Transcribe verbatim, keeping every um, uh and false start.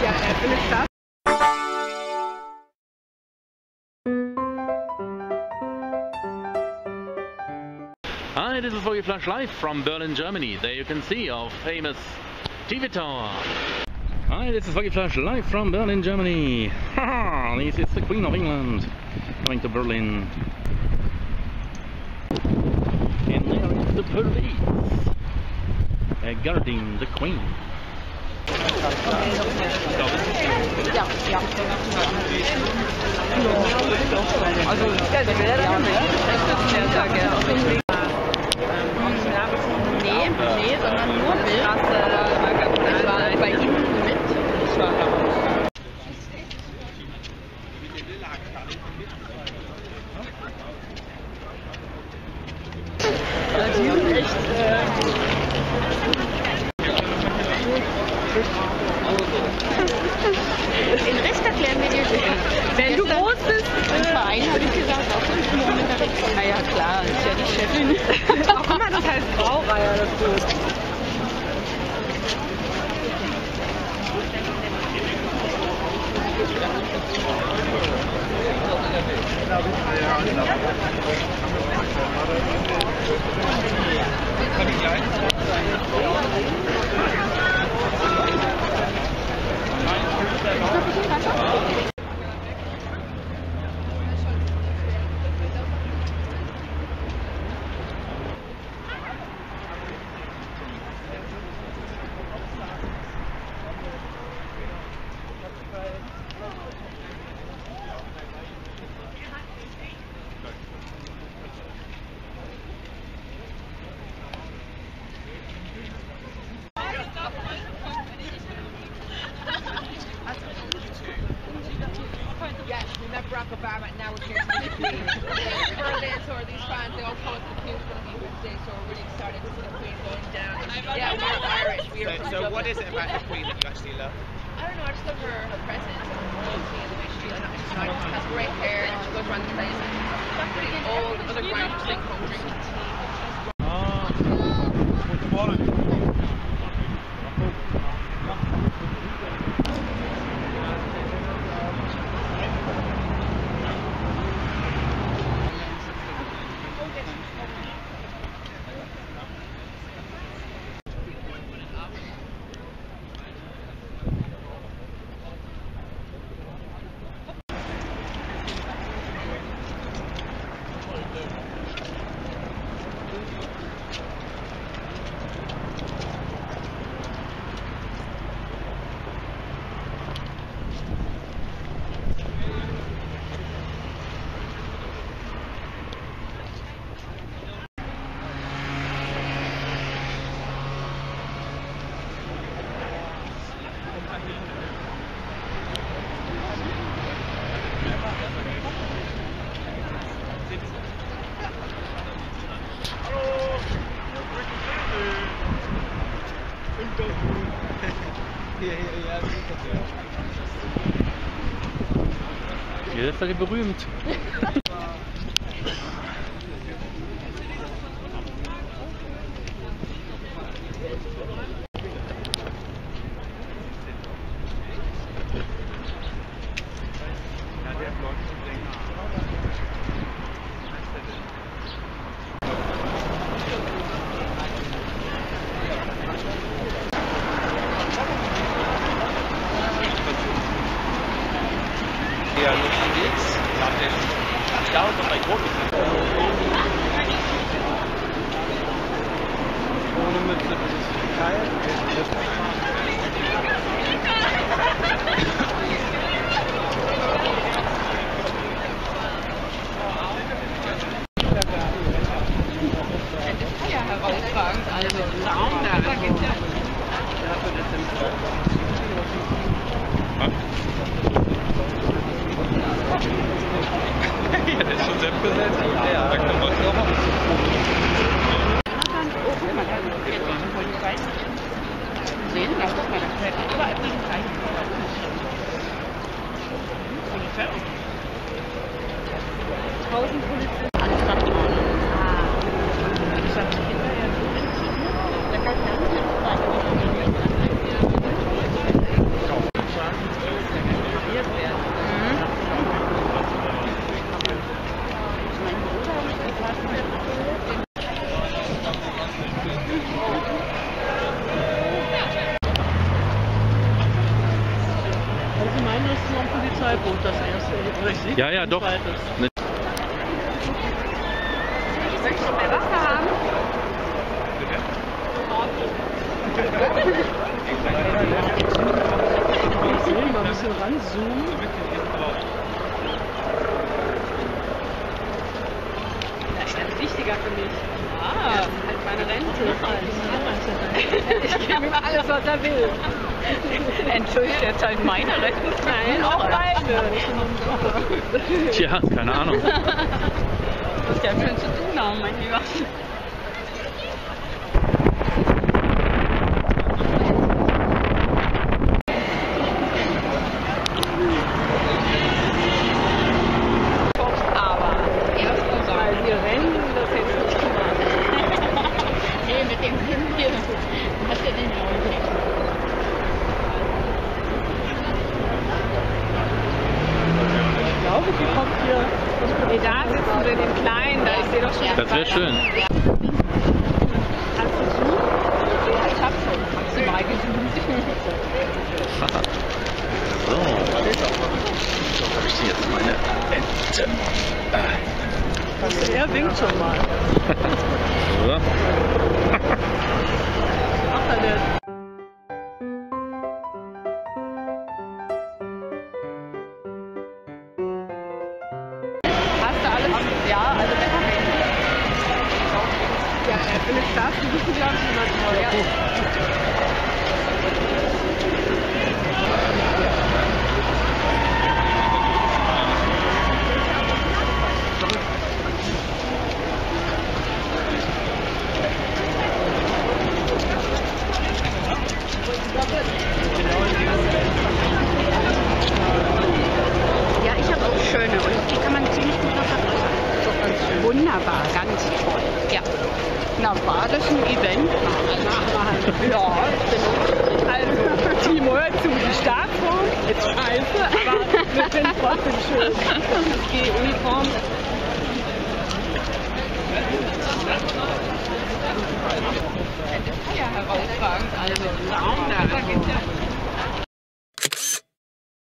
Ja, er findet das. Hi, this is Foggy Flash live from Berlin, Germany. There you can see our famous T V tower. Hi, this is Foggy Flash live from Berlin, Germany. Haha, this is the Queen of England coming to Berlin. And there is the police uh, guarding the Queen. Ja, ja. Also, ja, der wäre ja nicht. Ja, gerne. Nee, nee, sondern nur Bild. Ich war bei ihm mit. Ich war die sind echt. Den Rest erklären wir dir sicher. Wenn du groß bist, im Verein habe ich gesagt, auch fünf Kilometer weg. Na ja, klar, ist ja die Chefin. Ach, guck mal, das heißt Braureiher, das Boot. Kann ich gleich? Yes, we met Barack Obama and now we're here to meet the Queen. Berlin, so are these fans, they all tell us the Queen's going to be here today, so we're really excited to see the Queen going down. Yeah, we're Irish. We are So, from so Dublin. what is it about the Queen that you actually love? I don't know, I just love her, her presence and her royalty and the way she, and she has great hair and she goes around the place and she's pretty old, other grand thing home drinking tea. Ah, guten Morgen. Hier ist er berühmt. Ja, unterwegs. Ja, und bei ohne Mütze, das ist geil. Ja, herausragend. Also, Traum da. Ja, das ist schon sehr präsent. Ja, da kann man drauf. Sehen, da guck mal, da fällt überall Polizei. Polizei. Tausend Polizisten. Alles nach vorne. Ah. Ich hab die Kinder ja so entschieden. Da kann ich nicht mehr. Ja, ja, doch. Ne- Möchtest du mehr Wasser haben? Ich sehe mal ein bisschen ranzoomen. Das ist ganz wichtiger für mich. Ah, halt meine Rente. Ich gebe ihm alles, was er will. Entschuldigung, jetzt halt meine Rente. Nein, auch meine. Tja, keine Ahnung. Was ist ja schön zu tun haben, mein Lieber. Aber erstens, weil wir rennen, das hätte ich nicht gemacht. Nee, mit dem Kind hier. Was hat der denn heute? Ich glaube, die kommt hier. Nee, da sitzen wir den Kleinen, da ich sehe doch schon. Das wäre schön. Kannst du zoomen? Ja, ich hab schon maximal gezoomt. So. Wo habe ich denn jetzt meine Ente? Also er winkt schon mal. So. Macht er denn? Hast du alles? Ja, alle Medikamente. Ja, wenn es das, die wissen, glaube ich, jemand Neues. Ja, ich habe auch schöne und die kann man ziemlich gut noch verbessern. Wunderbar, ganz toll. Ja. Na, war das ein Event? Ja, also, Timo, hör zu, die Staatsform ist scheiße, aber wir finden es trotzdem schön. Die Uniform ja herausragend, also, da geht's ja.